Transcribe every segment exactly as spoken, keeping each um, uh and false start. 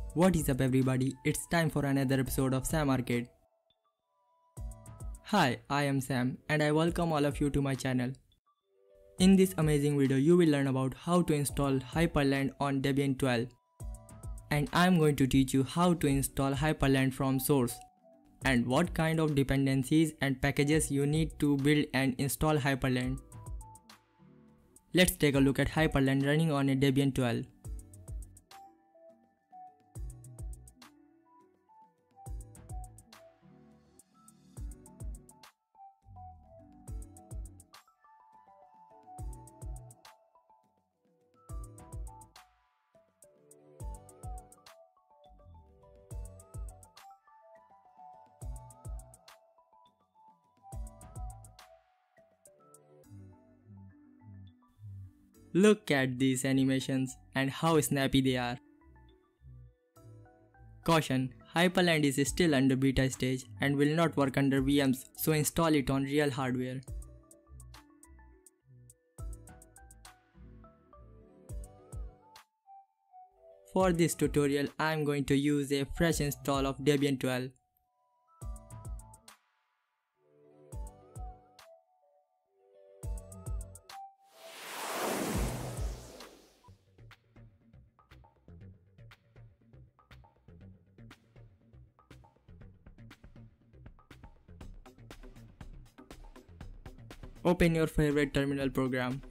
What is up everybody, it's time for another episode of Sam Arcade. Hi, I am Sam and I welcome all of you to my channel. In this amazing video you will learn about how to install Hyprland on Debian twelve. And I am going to teach you how to install Hyprland from source and what kind of dependencies and packages you need to build and install Hyprland. Let's take a look at Hyprland running on a Debian twelve. Look at these animations and how snappy they are. Caution, Hyprland is still under beta stage and will not work under V Ms, so install it on real hardware. For this tutorial, I am going to use a fresh install of Debian twelve. Open your favorite terminal program.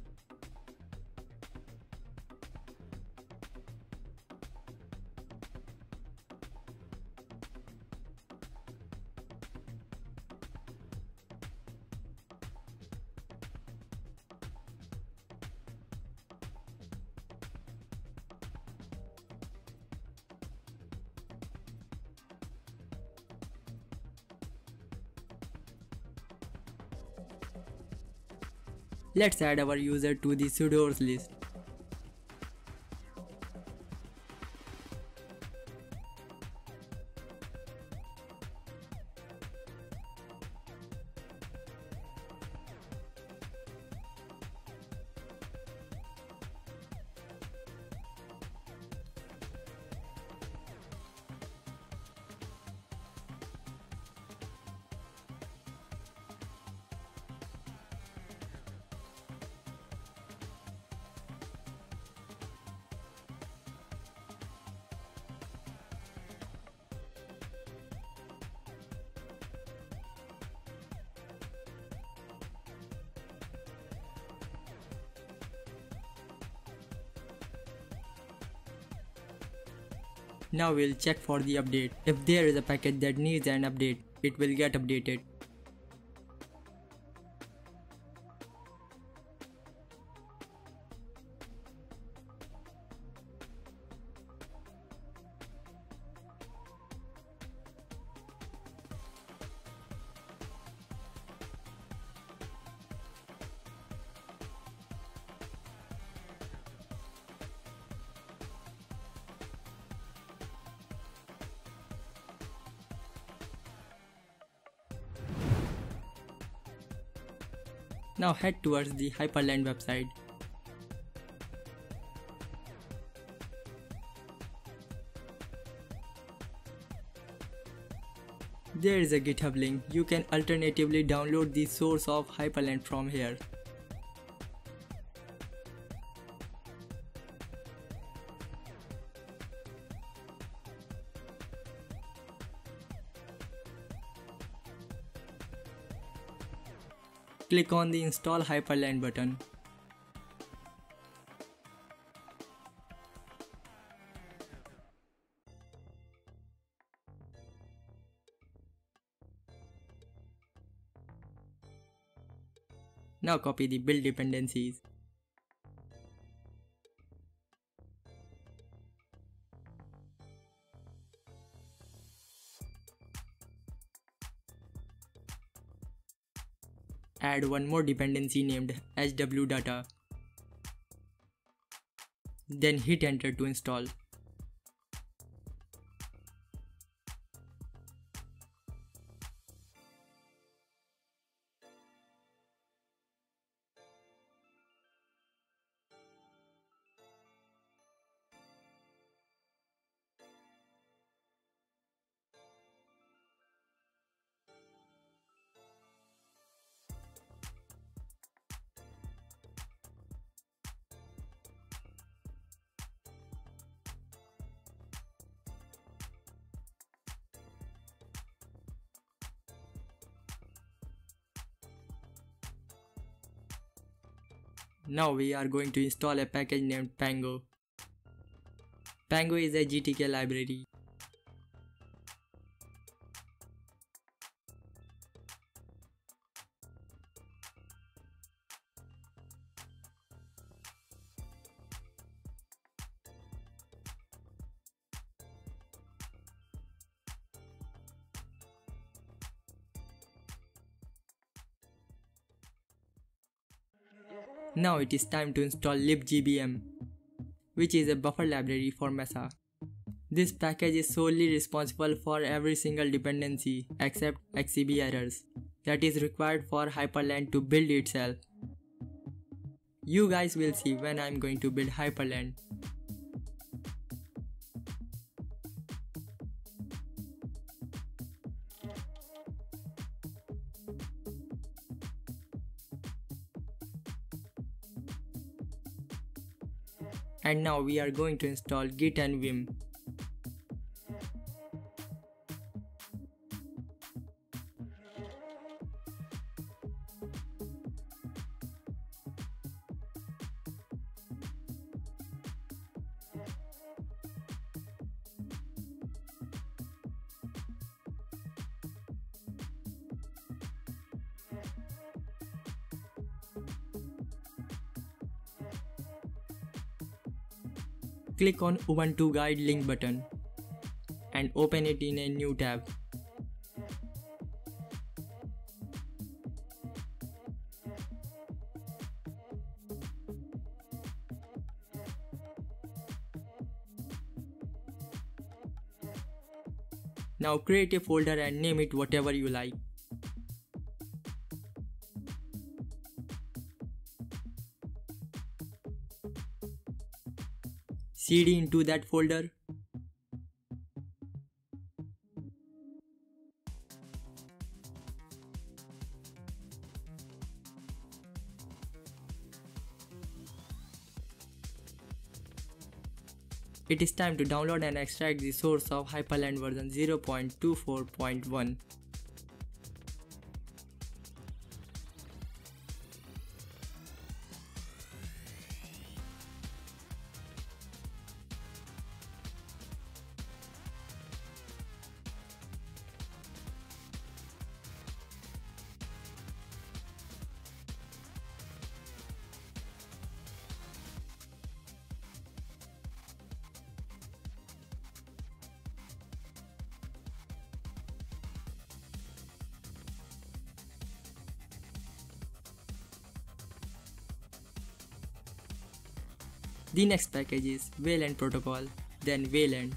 Let's add our user to the sudoers list. Now we'll check for the update. If there is a package that needs an update, it will get updated. Now head towards the Hyprland website. There is a GitHub link. You can alternatively download the source of Hyprland from here. Click on the Install Hyprland button. Now copy the build dependencies. Add one more dependency named H W data. Then hit enter to install. Now we are going to install a package named Pango. Pango is a G T K library. Now it is time to install libliftoff, which is a buffer library for Mesa. This package is solely responsible for every single dependency except X C B errors that is required for Hyprland to build itself. You guys will see when I am going to build Hyprland. And now we are going to install Git and Vim. Click on Ubuntu Guide link button and open it in a new tab. Now create a folder and name it whatever you like. C D into that folder. It is time to download and extract the source of Hyprland version zero point two four point one. The next package is Wayland protocol, then Wayland.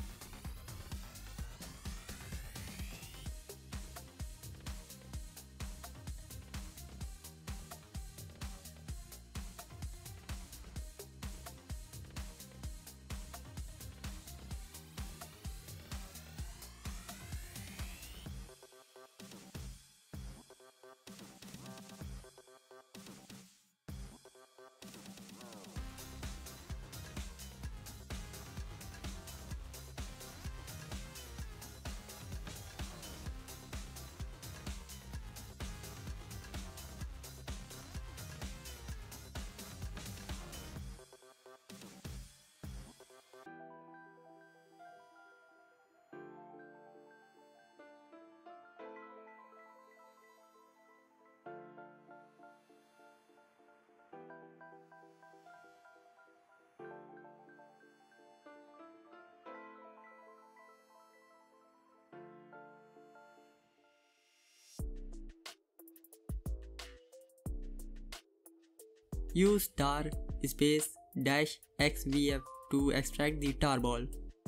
Use tar space dash xvf to extract the tarball.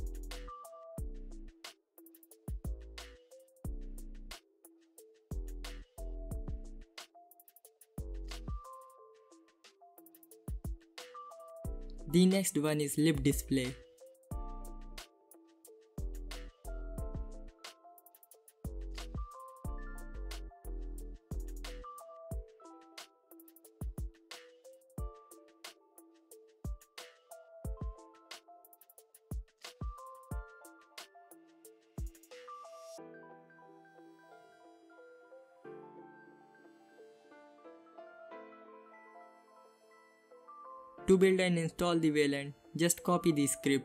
The next one is libdisplay. To build and install the Wayland, just copy the script.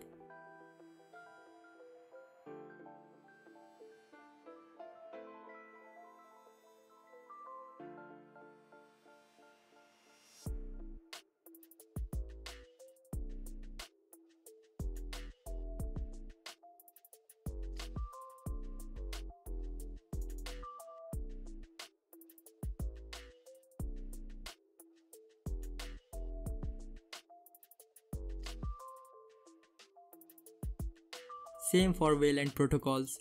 Same for Wayland protocols.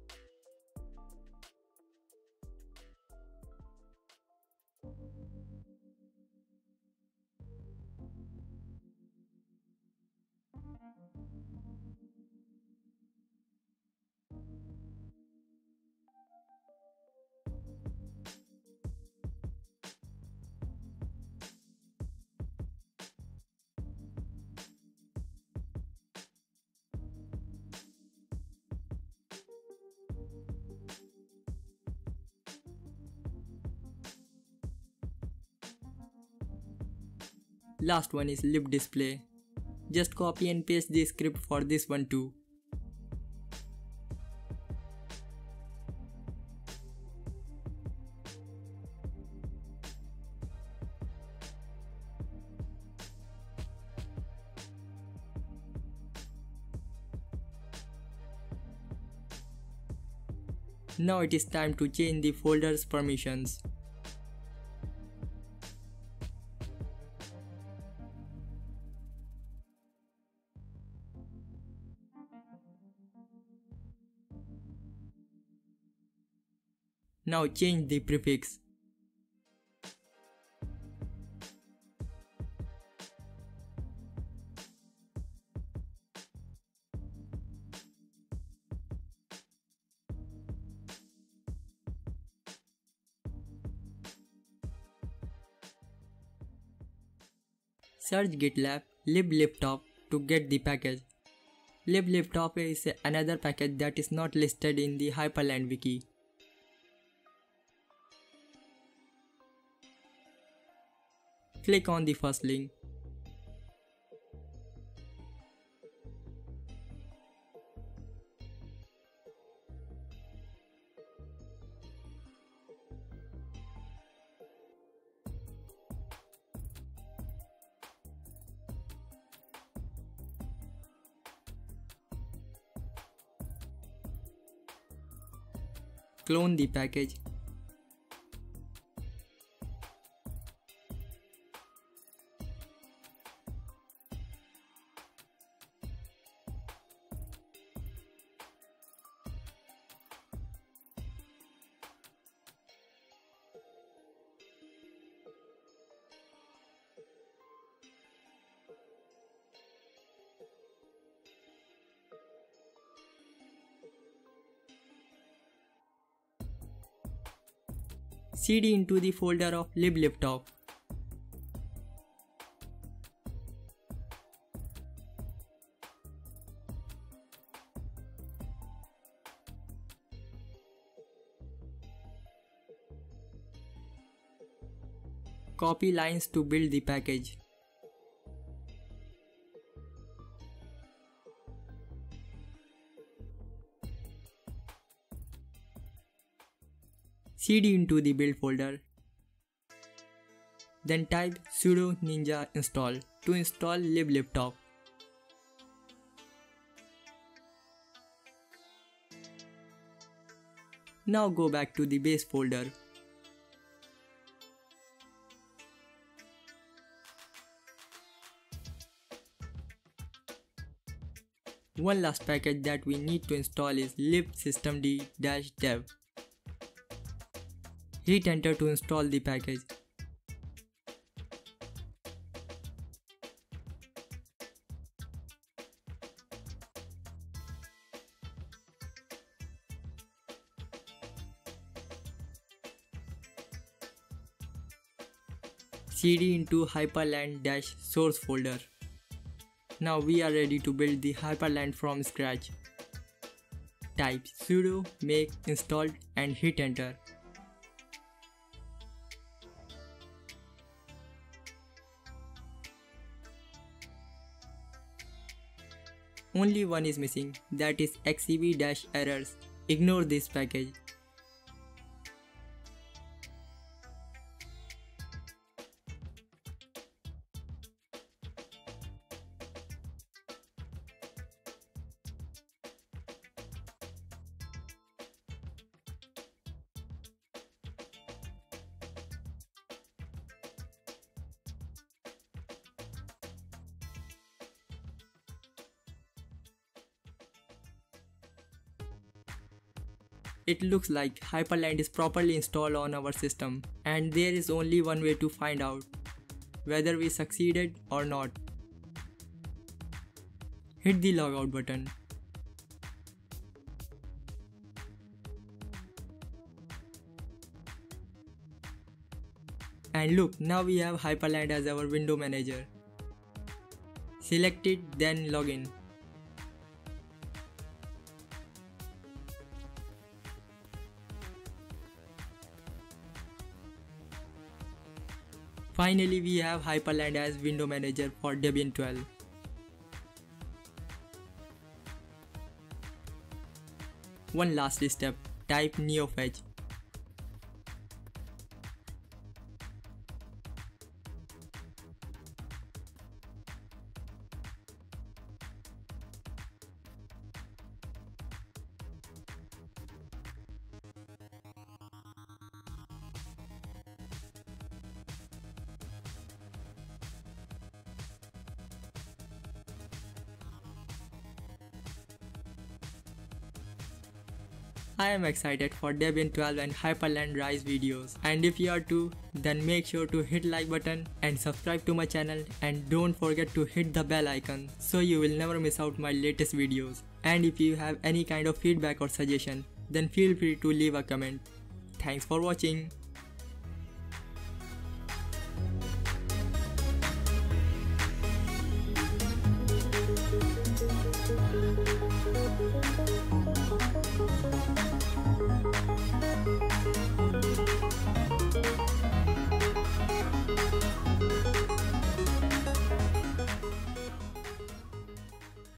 Last one is libdisplay. Just copy and paste the script for this one too. Now it is time to change the folder's permissions. Now change the prefix. Search GitLab libliftoff to get the package. Libliftoff is another package that is not listed in the Hyprland wiki. Click on the first link. Clone the package. C D into the folder of libliftoff. Copy lines to build the package. C D into the build folder. Then type sudo ninja install to install libliftoff. Now go back to the base folder. One last package that we need to install is libsystemd-dev. Hit enter to install the package. C D into Hyprland-source folder. Now we are ready to build the Hyprland from scratch. Type sudo make installed and hit enter. Only one is missing, that is xcb-errors. Ignore this package. It looks like Hyprland is properly installed on our system, and there is only one way to find out whether we succeeded or not. Hit the logout button. And look, now we have Hyprland as our window manager. Select it, then login. Finally, we have Hyprland as window manager for Debian twelve. One last step, type neofetch. I am excited for Debian twelve and Hyprland Rise videos, and if you are too, then make sure to hit like button and subscribe to my channel, and don't forget to hit the bell icon so you will never miss out my latest videos. And if you have any kind of feedback or suggestion, then feel free to leave a comment. Thanks for watching.